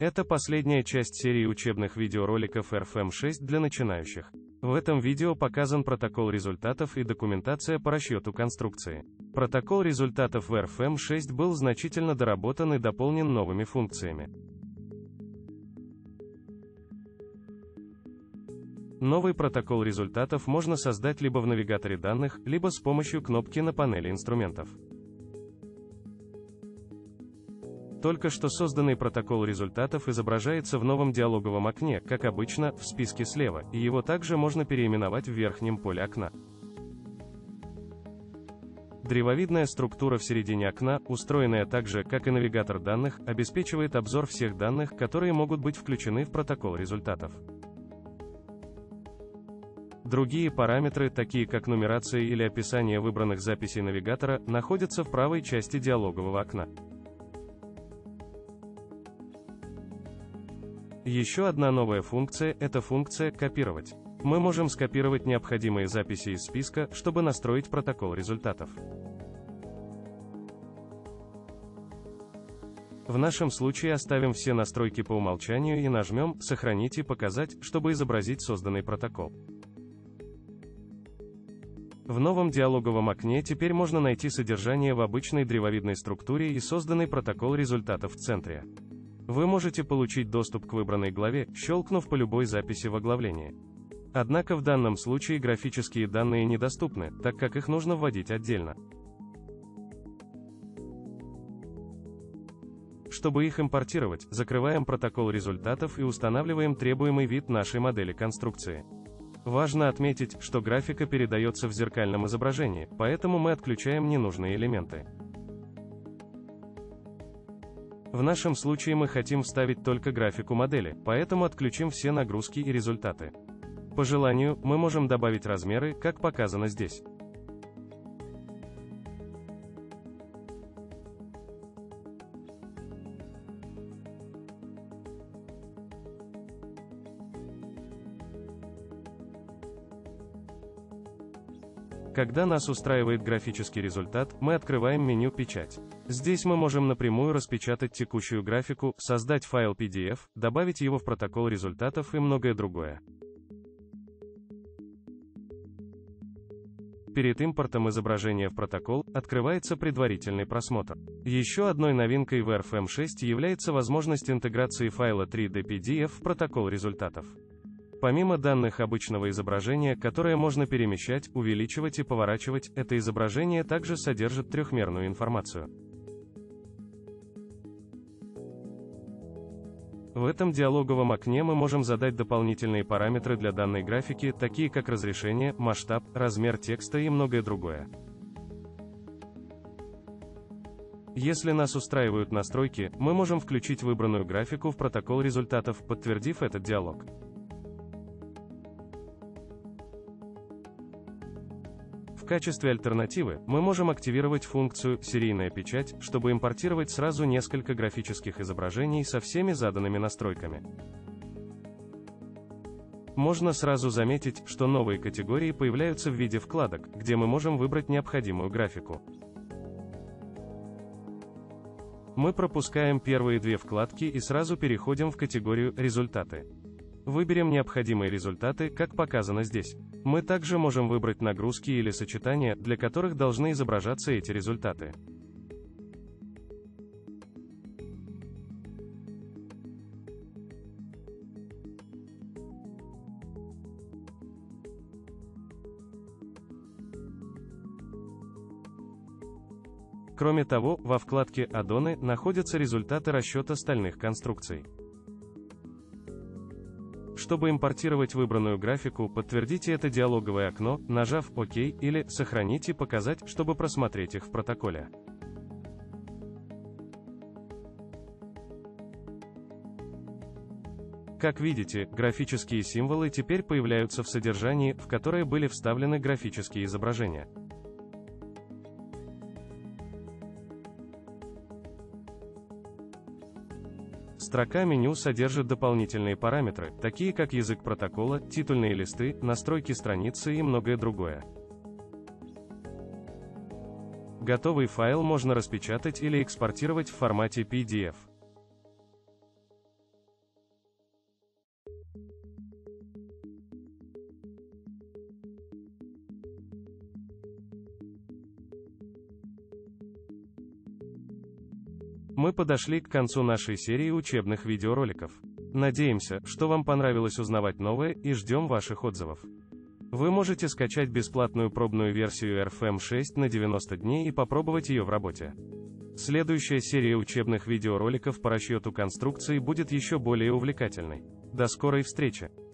Это последняя часть серии учебных видеороликов RFM6 для начинающих. В этом видео показан протокол результатов и документация по расчету конструкции. Протокол результатов в RFM6 был значительно доработан и дополнен новыми функциями. Новый протокол результатов можно создать либо в навигаторе данных, либо с помощью кнопки на панели инструментов. Только что созданный протокол результатов изображается в новом диалоговом окне, как обычно, в списке слева, и его также можно переименовать в верхнем поле окна. Древовидная структура в середине окна, устроенная так же, как и навигатор данных, обеспечивает обзор всех данных, которые могут быть включены в протокол результатов. Другие параметры, такие как нумерация или описание выбранных записей навигатора, находятся в правой части диалогового окна. Еще одна новая функция – это функция «Копировать». Мы можем скопировать необходимые записи из списка, чтобы настроить протокол результатов. В нашем случае оставим все настройки по умолчанию и нажмем «Сохранить и показать», чтобы изобразить созданный протокол. В новом диалоговом окне теперь можно найти содержание в обычной древовидной структуре и созданный протокол результатов в центре. Вы можете получить доступ к выбранной главе, щелкнув по любой записи в оглавлении. Однако в данном случае графические данные недоступны, так как их нужно вводить отдельно. Чтобы их импортировать, закрываем протокол результатов и устанавливаем требуемый вид нашей модели конструкции. Важно отметить, что графика передается в зеркальном изображении, поэтому мы отключаем ненужные элементы. В нашем случае мы хотим вставить только графику модели, поэтому отключим все нагрузки и результаты. По желанию, мы можем добавить размеры, как показано здесь. Когда нас устраивает графический результат, мы открываем меню «Печать». Здесь мы можем напрямую распечатать текущую графику, создать файл PDF, добавить его в протокол результатов и многое другое. Перед импортом изображения в протокол, открывается предварительный просмотр. Еще одной новинкой в RFM6 является возможность интеграции файла 3D PDF в протокол результатов. Помимо данных обычного изображения, которое можно перемещать, увеличивать и поворачивать, это изображение также содержит трехмерную информацию. В этом диалоговом окне мы можем задать дополнительные параметры для данной графики, такие как разрешение, масштаб, размер текста и многое другое. Если нас устраивают настройки, мы можем включить выбранную графику в протокол результатов, подтвердив этот диалог. В качестве альтернативы, мы можем активировать функцию «Серийная печать», чтобы импортировать сразу несколько графических изображений со всеми заданными настройками. Можно сразу заметить, что новые категории появляются в виде вкладок, где мы можем выбрать необходимую графику. Мы пропускаем первые две вкладки и сразу переходим в категорию «Результаты». Выберем необходимые результаты, как показано здесь. Мы также можем выбрать нагрузки или сочетания, для которых должны изображаться эти результаты. Кроме того, во вкладке «Аддоны» находятся результаты расчета стальных конструкций. Чтобы импортировать выбранную графику, подтвердите это диалоговое окно, нажав «Ок» или «Сохранить и показать», чтобы просмотреть их в протоколе. Как видите, графические символы теперь появляются в содержании, в которое были вставлены графические изображения. Строка меню содержит дополнительные параметры, такие как язык протокола, титульные листы, настройки страницы и многое другое. Готовый файл можно распечатать или экспортировать в формате PDF. Мы подошли к концу нашей серии учебных видеороликов. Надеемся, что вам понравилось узнавать новое, и ждем ваших отзывов. Вы можете скачать бесплатную пробную версию RFM 6 на 90 дней и попробовать ее в работе. Следующая серия учебных видеороликов по расчету конструкции будет еще более увлекательной. До скорой встречи!